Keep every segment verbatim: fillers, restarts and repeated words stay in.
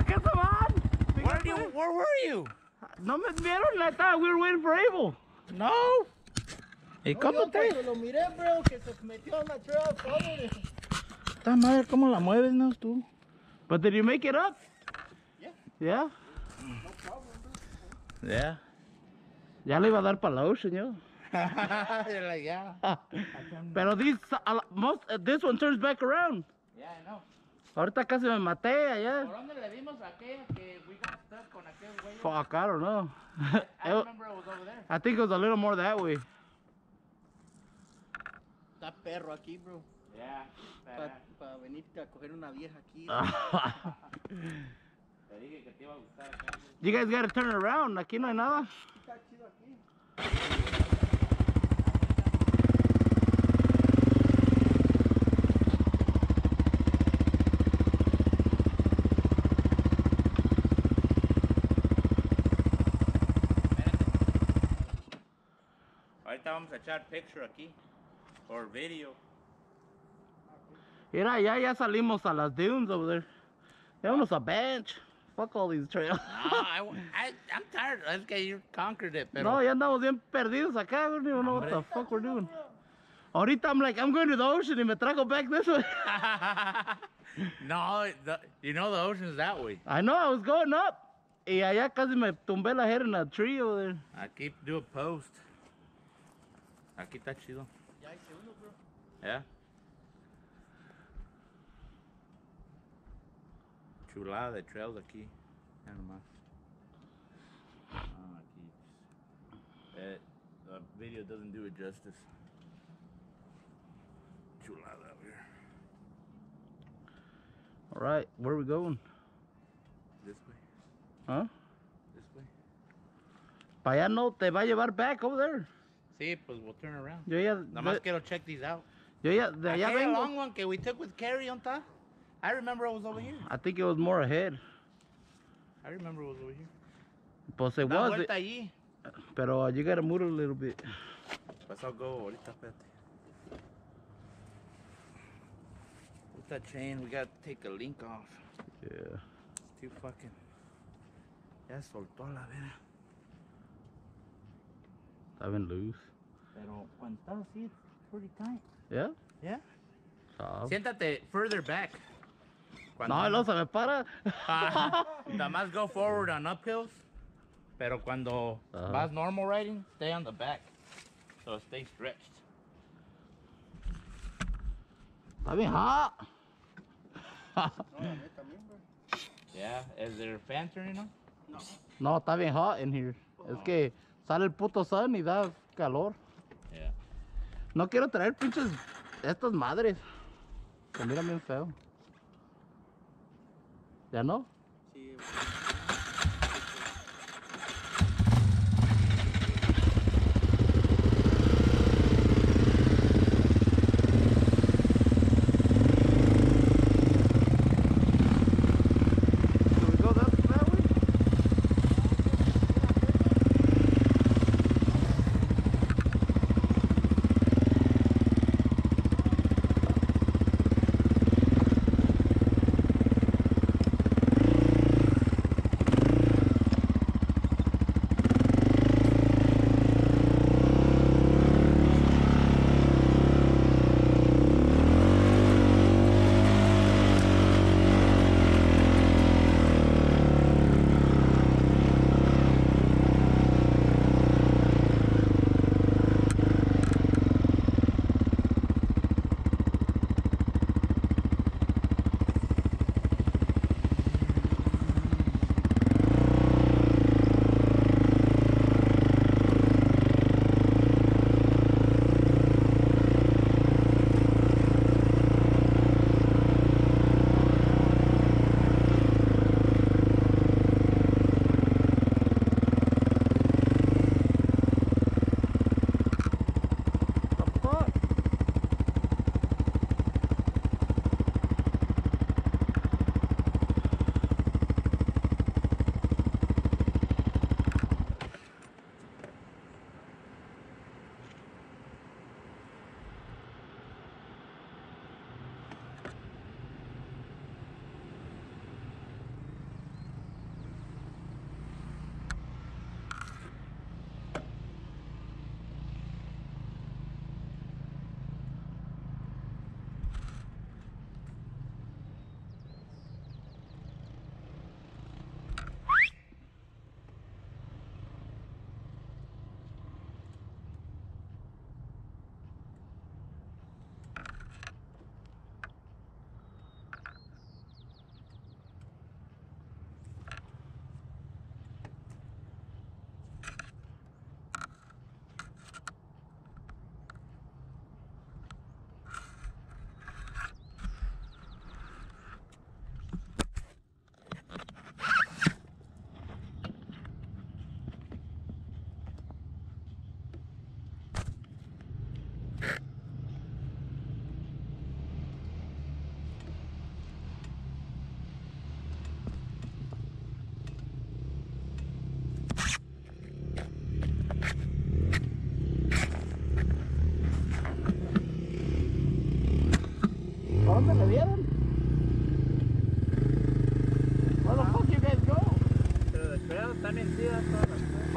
¿Para qué se van? Where, you, where were you? No me vieron, I thought we were waiting for Abel. No. ¿Y No, cómo yo te? cuando lo miré, bro, que se metió en la trail, pobre. Esta madre, ¿cómo la mueves, no tú? But did you make it up? Yeah. Yeah? No problem, bro. Yeah. Ya le iba a dar para la ocean, yo. You're like, yeah. Pero this, uh, most, uh, this one turns back around. Yeah, I know. Ahorita casi me maté ¿Por allá. dónde le dimos a aquella que we got stuck con aquel güey? Fuck, I don't know. I remember it was over there. I think it was a little more that way. Está perro aquí, bro. Yeah. Para pa venirte a coger una vieja aquí. Te dije que te iba a gustar acá. You guys gotta turn around. Aquí no hay nada. Está chido aquí. Ahorita vamos a echar picture aquí. Or video. Mira, ya, ya salimos a las dunes over there. Vámonos a bench. Fuck all these trails. No, I, I, I'm tired. Es que you conquered it, pero... No, ya andamos bien perdidos acá. We don't even know what the fuck we're doing. Ahorita I'm like, I'm going to the ocean y me trago back this way. No, the, you know the ocean's that way. I know, I was going up. Y allá casi me tumbé la head in a tree over there. Aquí do a post. Aquí está chido. Ya hice uno, bro. Yeah. Chulada de trails aquí. Ya nomás. Ah, aquí. Eh, the video doesn't do it justice. Chulada over here. All right, where are we going? This way. Huh? This way. Pa' allá no, te va a llevar back over there. Sí, pues we'll turn around. Yo ya, Nomás de, quiero check these out. yo ya, de allá Aquella vengo. long one que we took with Carrie on top. I remember it was over here. I think it was more ahead. I remember it was over here. Pues it Da was, vuelta allí. pero you gotta move it a little bit. Pues I'll go ahorita, espérate. With that chain, we gotta take a link off. Yeah. It's too fucking... Ya soltó a la vera. Está bien loose. Pero cuando está así, it's pretty tight. Yeah? Yeah. Suave. Siéntate further back. Cuando No, no se me para. Nada más go forward on uphills. Pero cuando Ajá. vas normal riding, stay on the back. So stay stretched. Está bien hot. No, la neta, también, bro. Yeah, is there fan turning on? No. No, está bien hot in here. Es que sale el puto sun y da calor. Yeah. No quiero traer pinches estas madres. Se miran bien feo. ¿Ya no? Sí, Should we go that, that way?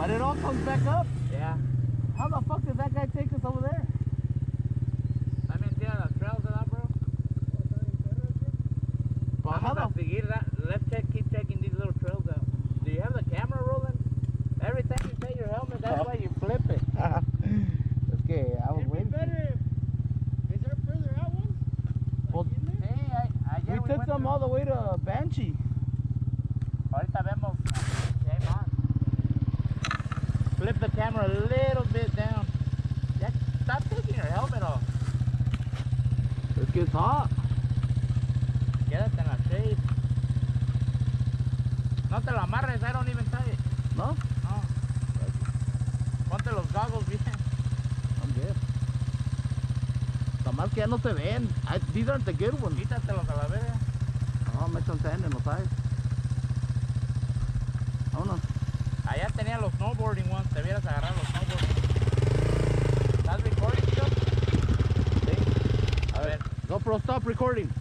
But it all comes back up. Yeah. How the fuck did that guy take us over there? También tiene las trails, ¿verdad, bro? But how Vamos a the seguir that. Let's check, keep checking these little trails out. Do you have the camera rolling? Every time you take your helmet, that's why you flip it. Es que I was It'd be waiting. better if, is there further out ones? Well, Like in there? Sí, I, ayer we took went some through- all the way to Banshee. Ahorita vemos. Okay, on. Flip the camera a little bit down. Yeah, stop taking your helmet off. Es que it's hot. Quédate en la shade. No te lo amarres, I don't even tie it. No? No. Ponte los goggles bien. I'm good. Nada más que ya no se ven. I, these aren't the good ones. Quítatelos a la verga. No, me echan sand en los eyes. Vámonos. Allá tenía los snowboarding ones, te vieras agarrar los snowboarding. ¿Estás recording, tío? Sí. A ver. GoPro, stop recording.